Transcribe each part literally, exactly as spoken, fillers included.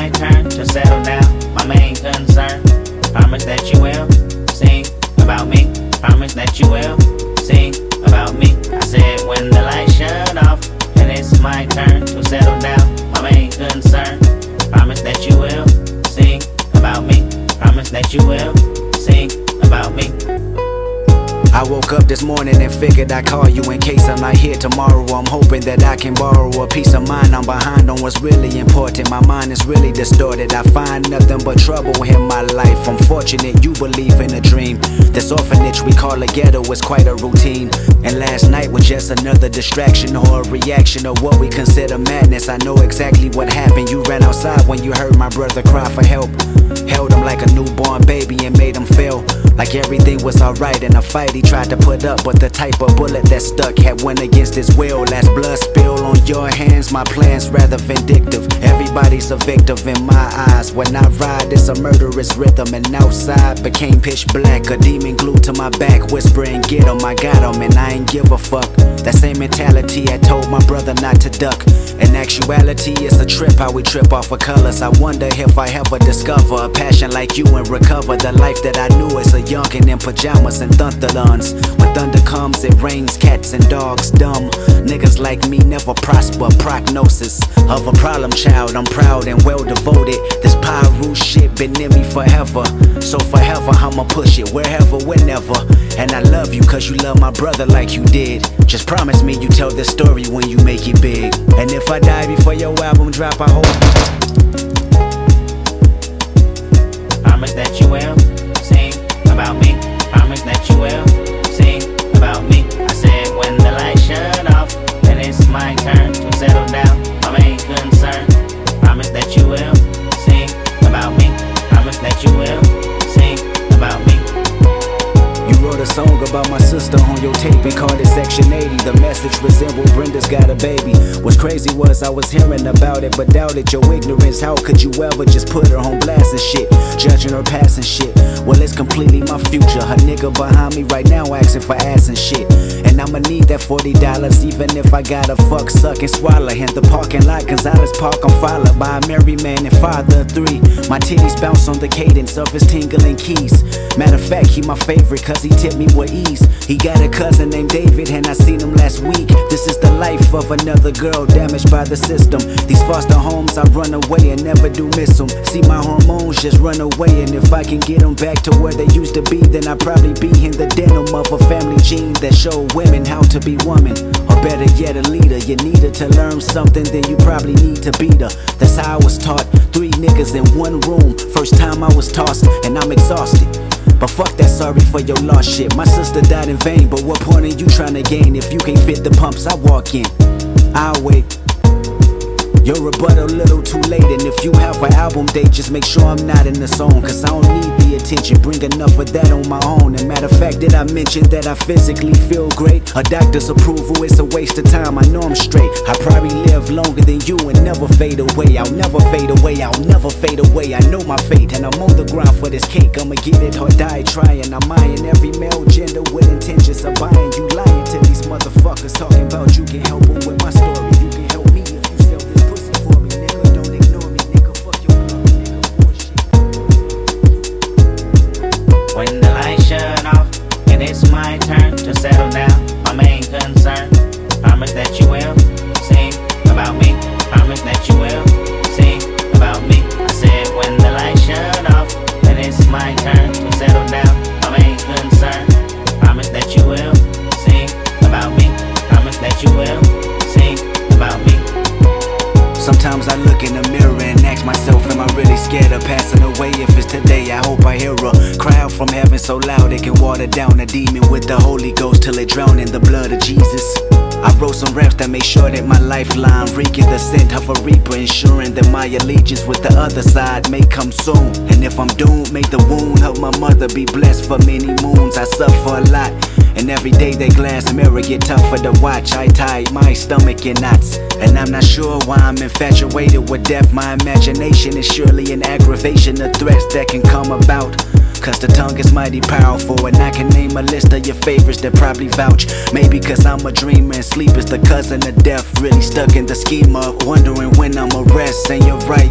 my turn to settle down. My main concern, promise that you will sing about me. Promise that you will sing about me. I said when the lights shut off and it's my turn to settle down. My main concern, promise that you will sing about me. Promise that you will sing about me. I woke up this morning and figured I'd call you in case I'm not here tomorrow. I'm hoping that I can borrow a peace of mind. I'm behind on what's really important. My mind is really distorted. I find nothing but trouble in my life. I'm fortunate you believe in a dream. This orphanage we call a ghetto is quite a routine. And last night was just another distraction or a reaction of what we consider madness. I know exactly what happened. You ran outside when you heard my brother cry for help. Held him like a newborn baby and made him feel like everything was alright in a fight he tried to put up. But the type of bullet that stuck had went against his will. Last blood spill on your hands, my plan's rather vindictive. Everybody's a victim in my eyes. When I ride, it's a murderous rhythm. And outside became pitch black, a demon glued to my back, whispering, get him, I got him, and I ain't give a fuck. That same mentality I told my brother not to duck. In actuality, it's a trip how we trip off of colors. I wonder if I ever discover a passion like you and recover the life that I knew as a youngin' in pajamas and thunderlons. When thunder comes, it rains cats and dogs. Dumb niggas like me never prosper. Prognosis of a problem child. I'm proud and well devoted. This Pyru shit been in me forever. So forever I'ma push it wherever, whenever. And I love you cause you love my brother like you did. Just promise me you tell this story when you make it big. And if I die before your album drop, I hope promise that you will sing about me. Promise that you will sing about me. I said when the lights shut off, then it's my turn to settle down. My main concern, promise that you will sing about me. Promise that you will sing about me. You wrote a song about my sister on your tape and called it Section eighty. The message resembled Brenda's got a baby. What's crazy was I was hearing about it but doubted your ignorance. How could you ever just put her on blast and shit, judging her past and shit? Well, it's completely my future. Her nigga behind me right now asking for ass and shit. And I'ma need that forty dollars even if I gotta fuck, suck, and swallow in the parking lot. Gonzalez Park, I'm followed by a married man and father of three. My titties bounce on the cadence of his tingling keys. Matter of fact, he my favorite cause he tipped me with ease. He got a cousin named David and I seen him last week. This is the life of another girl damaged by the system. These foster homes, I run away and never do miss them. See my hormones just run away, and if I can get them back to where they used to be, then I'd probably be in the denim of a family gene that showed women how to be woman. Or better yet, a leader. You needed to learn something, then you probably need to beat her. That's how I was taught. Three niggas in one room. First time I was tossed and I'm exhausted. But fuck that sorry for your lost shit. My sister died in vain, but what point are you trying to gain if you can't fit the pumps I walk in? I'll wait. Your rebuttal a little too late, and if you have an album date, just make sure I'm not in the zone, cause I don't need the attention, bring enough of that on my own. And matter of fact, did I mention that I physically feel great? A doctor's approval is a waste of time, I know I'm straight. I probably live longer than you and never fade away. I'll never fade away, I'll never fade away. I know my fate and I'm on the ground for this cake. I'ma get it or die trying. I'm eyeing every male gender with intentions of buying. You lying to these motherfuckers talking about you can help them with my story. You can help me if you sell this pussy for me, nigga. Don't ignore me, nigga. Fuck your club, nigga. Bullshit. When the lights shut off and it's my turn to settle down, my main concern, promise that you will sing about me. Promise that you will sing about me. I said when the lights shut off and it's my turn to settle down, my main concern, promise that you will sing about me. Promise that you will sing about me. Sometimes I look in the mirror and ask myself, am I really scared of passing away? If it's today, I hope I hear a cry out from heaven so loud it can water down a demon with the Holy Ghost till it drown in the blood of Jesus. I wrote some raps that make sure that my lifeline reeking the scent of a reaper, ensuring that my allegiance with the other side may come soon. And if I'm doomed, may the wound of my mother be blessed for many moons. I suffer a lot, and every day that glass mirror get tougher to watch. I tied my stomach in knots, and I'm not sure why I'm infatuated with death. My imagination is surely an aggravation of threats that can come about. Cause the tongue is mighty powerful, and I can name a list of your favorites that probably vouch. Maybe cause I'm a dreamer and sleep is the cousin of death, really stuck in the schema, wondering when I'ma rest. And you're right,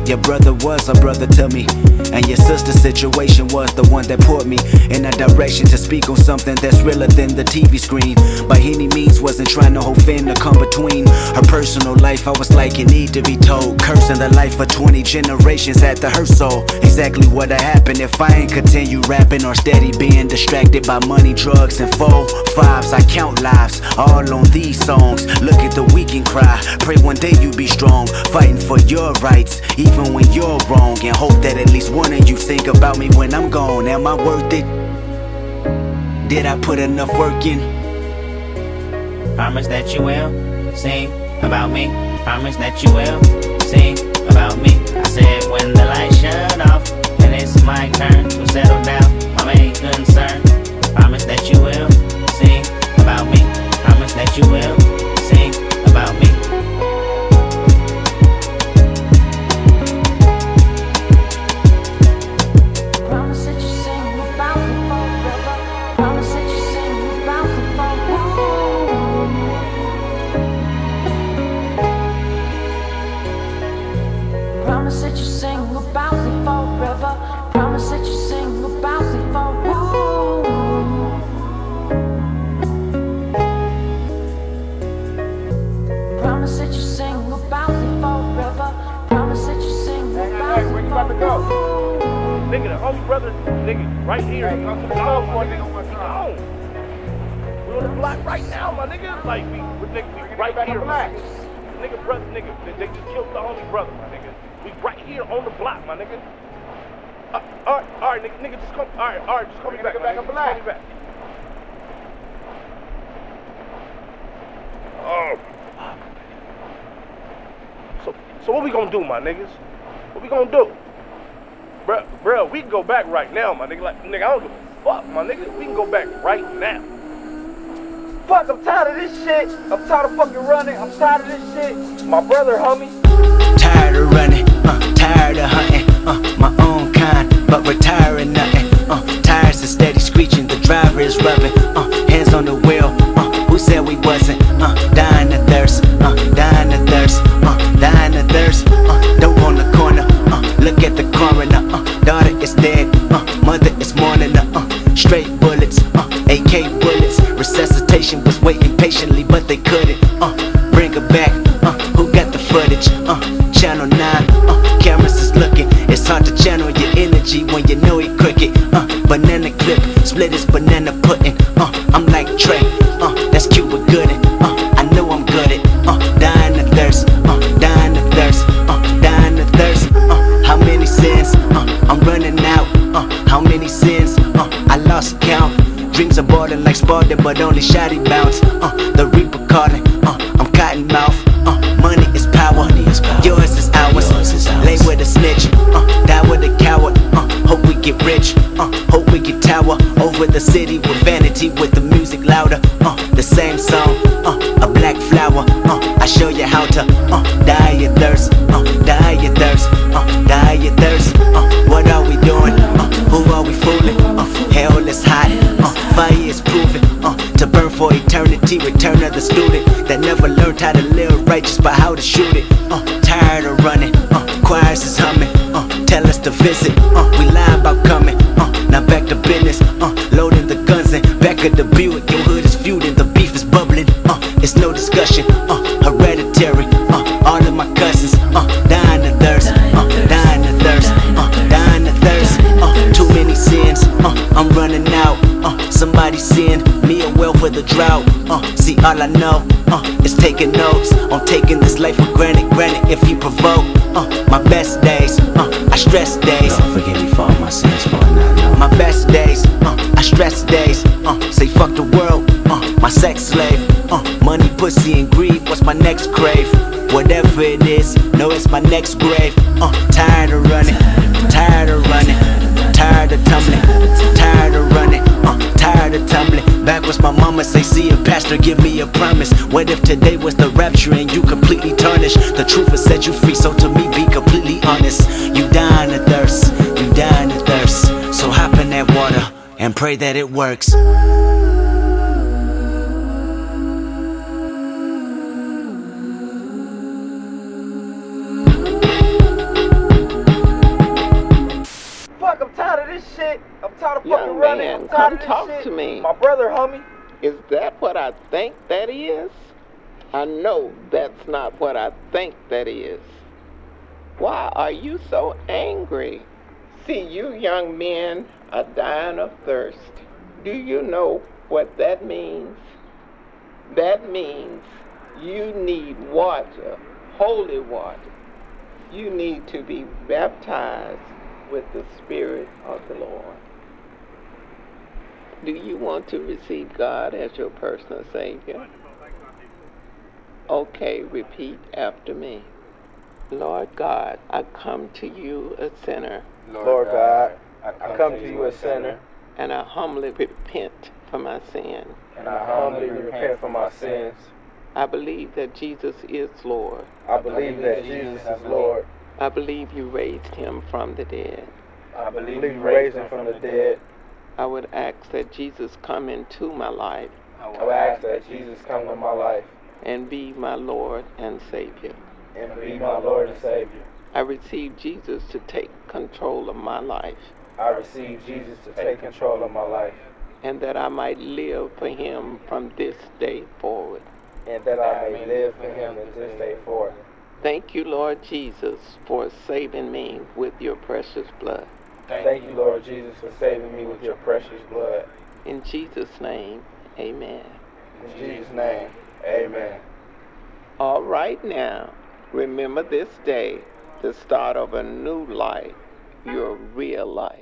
Your brother was a brother to me, and your sister's situation was the one that put me in a direction to speak on something that's realer than the T V screen. By any means, wasn't trying to hold fin to come between her personal life. I was like, it need to be told. Cursing the life of twenty generations at the her soul. Exactly what'd happen if I ain't continue rapping or steady being distracted by money, drugs, and four fives. I count lives all on these songs. Look at the weak and cry. Pray one day you be strong, fighting for your rights, even when you're wrong, and hope that at least one of you think about me when I'm gone. Am I worth it? Did I put enough work in? Promise that you will sing about me. Promise that you will sing about me. I said when the lights shut off and it's my turn to settle down, my main concern. Promise that you will sing about me. Promise that you will sing about me. Promise that you sing about me forever. Promise that you sing about me forever. Promise that you sing about me forever. Promise that you sing about me forever. Promise that you sing about me forever. Promise that you sing about me forever. Hey, where you about to go? Nigga, the homie brother, nigga, right here. Hey, come to the store for a nigga one time. We on the block right now, my nigga. Like, we, we, nigga, we right here, my nigga. Nigga, brother, nigga, they, they just killed the homie brother, my nigga. We right here on the block, my nigga. Uh, all right, all right, nigga, nigga, just come, all right, all right, just call me back, back, just call me back. Oh. So, so what we gonna do, my niggas? What we gonna do? Bruh, bruh, we can go back right now, my nigga. Like, nigga, I don't give a fuck, my nigga. We can go back right now. Fuck, I'm tired of this shit. I'm tired of fucking running. I'm tired of this shit. My brother, homie. Tired of running, uh, tired of hunting, uh, my own kind, but retiring nothing. Uh, tires are steady screeching, the driver is rubbing, uh, hands on the wheel. Uh, who said we wasn't? Uh, dying of thirst, uh, dying of thirst, uh, dying of thirst. Uh, dope on the corner, uh, look at the coroner. Uh, daughter is dead, uh, mother is mourning. Uh, uh, straight bullets, uh, A K bullets. Resuscitation was waiting patiently, but they couldn't. Uh, bring her back. Uh, who got the footage? Uh, Channel nine, uh, cameras is looking. It's hard to channel your energy when you know it crooked. Uh, banana clip, split his banana pudding. Uh, I'm like Trey, uh, that's Cuba Gooding. Uh, I know I'm good at, uh, dying of thirst, uh, dying of thirst, uh, dying of thirst. Uh, how many sins? Uh, I'm running out. Uh, how many sins? Uh, I lost count. Dreams are boarding like Spartan, but only shoddy bounce. Uh, the Reaper calling. Uh, I'm cotton mouth. Uh, money is power. Yours is ours. Lay with a snitch. Uh, die with a coward. Uh, hope we get rich. Uh, hope we get tower over the city with vanity, with the music louder. Uh, the same song. Uh, a black flower. Uh, I show you how to. Uh, die your thirst. Uh, die your thirst. Uh, die your thirst. Uh, what are we doing? Uh, who are we fooling? Uh, hell is hot. Uh, fire is proven. Uh, to burn for eternity. Return of the student that never learned how to live righteous, but how to shoot it. Uh, tired of running. Uh, choirs is humming. Uh, tell us to visit. Uh, we lie about coming. Uh, now back to business. Uh, loading the guns and back of the Buick. Your hood is feuding. The beef is bubbling. Uh, it's no discussion. Uh, hereditary. Uh, all of my cousins. Uh, dying of thirst. Uh, dying of thirst. Uh, dying of thirst. Uh, too many sins. Uh, I'm running out. Uh, somebody send me a well for the drought. Uh, see, all I know uh, is taking notes on taking this life for granted. Granted, if you provoke uh, my best days, uh, I stress days. Lord, forgive me for all my sins, for I not know. My best days, uh, I stress days. Uh, say fuck the world, uh, my sex slave. Uh, money, pussy, and greed. What's my next crave? Whatever it is, know it's my next grave. Uh, tired of running, tired of running, tired of tumbling, tired of running. Uh, tired of tumbling. Backwards my mama say, see a pastor, give me a promise. What if today was the rapture and you completely tarnished? The truth will set you free, so to me be completely honest. You dying of thirst, you dying of thirst. So hop in that water and pray that it works. shit. I'm tired of Young fucking running. man, I'm tired come of this talk shit. to me. My brother, homie. Is that what I think that is? I know that's not what I think that is. Why are you so angry? See, you young men are dying of thirst. Do you know what that means? That means you need water, holy water. You need to be baptized with the Spirit of the Lord. Do you want to receive God as your personal Savior? Okay, repeat after me. Lord God, I come to you a sinner. Lord God, I come to you a sinner, and I humbly repent for my sin. and I humbly repent for my sins. I believe that Jesus is Lord. I believe that Jesus is Lord. I believe you raised him from the dead. I believe you raised him from the dead. I would ask that Jesus come into my life I would ask that Jesus come to my life and be my Lord and Savior. and be my Lord and Savior. I receive Jesus to take control of my life, I receive Jesus to take control of my life, and that I might live for him from this day forward. and that I may live for him in this day forth. Thank you, Lord Jesus, for saving me with your precious blood. Thank you, Lord Jesus, for saving me with your precious blood. In Jesus' name, amen. In Jesus' name, amen. All right now, remember this day, the start of a new life, your real life.